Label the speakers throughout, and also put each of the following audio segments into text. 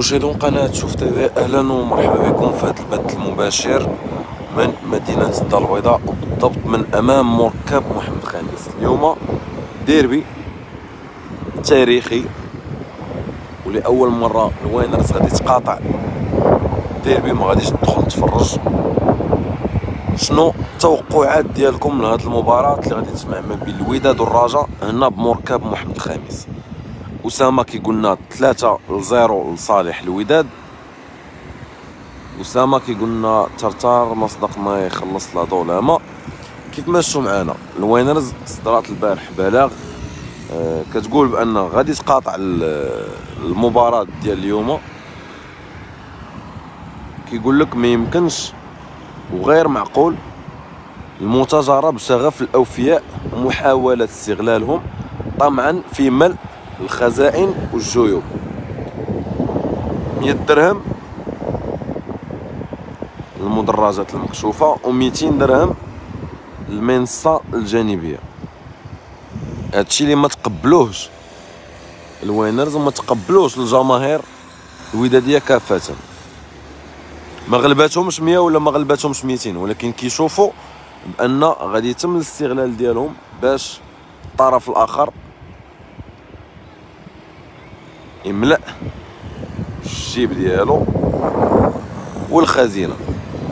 Speaker 1: مشاهدون قناة شوف تيفي، اهلا ومرحبا بكم في هذا البث المباشر من مدينة الدار البيضاء، وبالضبط من امام مركب محمد خامس. اليوم ديربي تاريخي، ولأول مرة الوينرز غادي تقاطع ديربي، ما غاديش تدخل تفرج. شنو التوقعات ديالكم لهاد المباراة اللي غادي تسمع ما بين الوداد والرجاء هنا بمركب محمد خامس؟ أسامة كيقولنا 3-0 لصالح الوداد، أسامة كيقولنا ترتار مصدق ما يخلص لا ظلامة. كيف ماشوا معانا الوينرز صدرات البارح بلاغ كتقول بأن غادي تقاطع المباراة ديال اليوم. كيقول لك ما يمكنش وغير معقول المتاجرة بشغف الأوفياء ومحاولة استغلالهم طمعا في ملء الخزائن والجيوب. 100 درهم المدرجات المكشوفة و200 درهم المنصة الجانبية. هادشي اللي ما تقبلوهش الوينرز وما تقبلوش الجماهير الودادية كافة. ما غلباتهمش 100 ولا ما غلباتهمش 200، ولكن كيشوفوا بأن غادي يتم الاستغلال ديالهم باش الطرف الآخر يملأ الجيب ديالو والخزينة.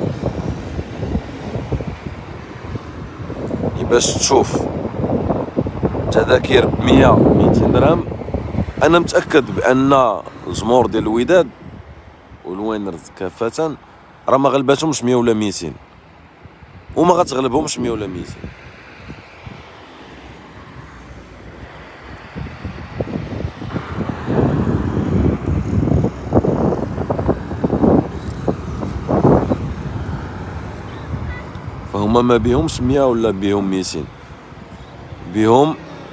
Speaker 1: باش تشوف تذاكر 100 200 درهم، انا متاكد بان الجمهور ديال الوداد والوينرز كافه راه ما غلباتهمش 100 ولا 200، وما غتغلبهمش 100 ولا 200. فهما ما بيهمش 100 ولا بيهم 200، بيهم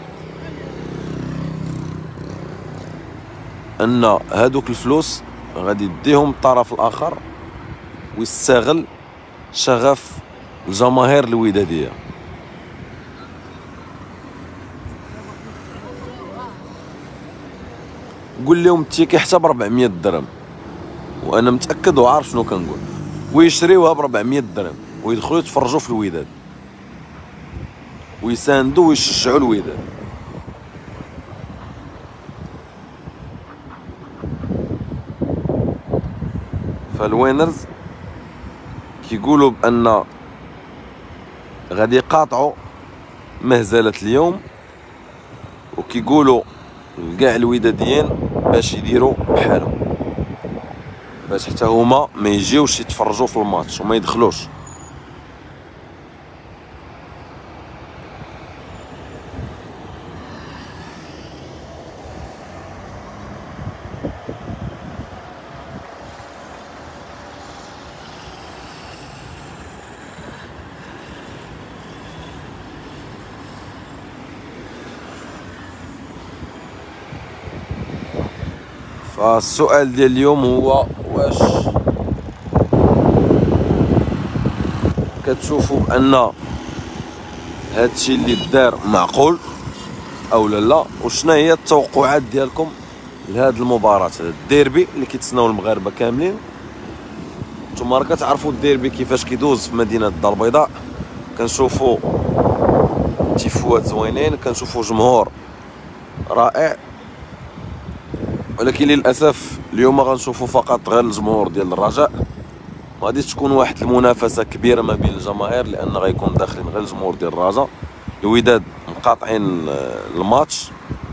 Speaker 1: ان هادوك الفلوس غادي يديهم الطرف الاخر ويستغل شغف الجماهير الوداديه. قول لهم التيكي حتى ب 400 درهم، وانا متاكد وعارف شنو كنقول، ويشريوها ب 400 درهم ويدخلوا يتفرجوا في الوداد ويساندوا ويشجعوا الوداد. فالوينرز كيقولوا بان غادي يقاطعوا مهزله اليوم، وكيقولوا لكاع الوداديين باش يديروا بحالهم، باش حتى هما ما يجيوش يتفرجوا في الماتش وما يدخلوش. فالسؤال ديال اليوم هو واش كتشوفوا بان هادشي اللي دار معقول او لا؟ وشنا هي التوقعات ديالكم لهاد المباراة، الديربي اللي كيتسناو المغاربه كاملين؟ نتوما راه كتعرفوا الديربي كيفاش كيدوز في مدينه الدار البيضاء. كنشوفوا تيفوات زوينين، كنشوفوا جمهور رائع، ولكن للاسف اليوم غنشوفوا فقط غير الجمهور ديال الرجاء. غاديش تكون واحد المنافسه كبيره ما بين الجماهير، لان غيكون داخلين غير الجمهور ديال الرجاء. الوداد مقاطعين الماتش.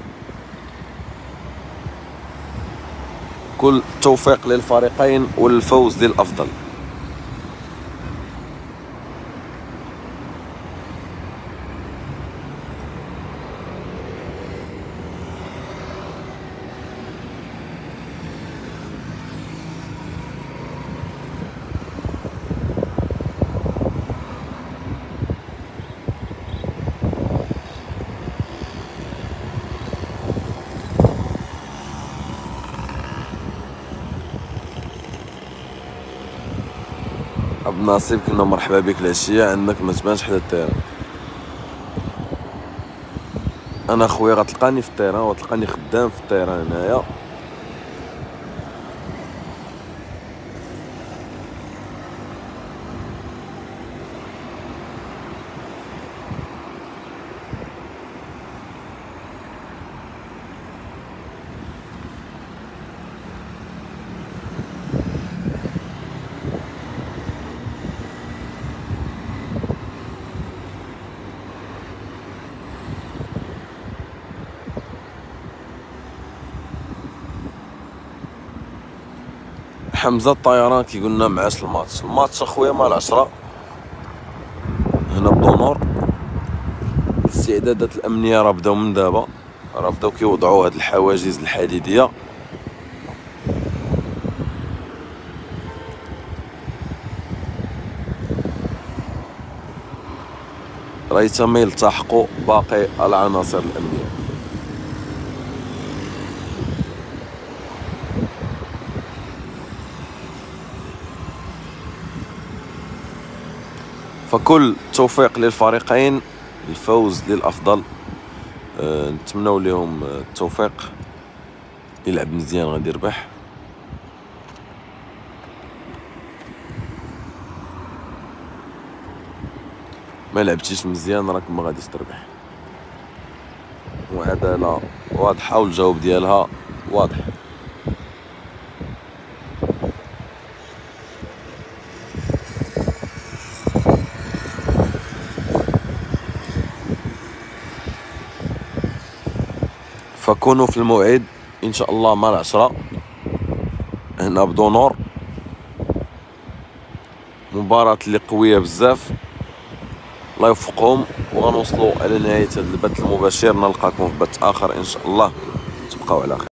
Speaker 1: كل التوفيق للفريقين والفوز للافضل. عبد الناصر كنا مرحبا بك العشيه، عندك ما تبانش حدا التيران. انا خويا غتلقاني في التيران وتلقاني خدام في التيران هنايا. حمزة الطيران كيقول لنا معاش الماتش اخويا مع العشرة هنا بدونور. الاستعدادات الامنيه راه بداو من دابا، راه بداو كيوضعوا هاد الحواجز الحديديه. ريثما يلتحقوا باقي العناصر الامنيه. فكل التوفيق للفريقين، الفوز للافضل. نتمنوا لهم التوفيق، يلعب مزيان غادي يربح. ما لعبتيش مزيان راك ما غاديش تربح. وعداله واضحه والجواب ديالها واضح. فكونوا في الموعد ان شاء الله مع العشرة هنا بدونور. مباراة اللي قوية بزاف، الله يوفقهم. وغنوصلوا على نهاية هذا البث المباشر، نلقاكم في بث اخر ان شاء الله. تبقاو على خير.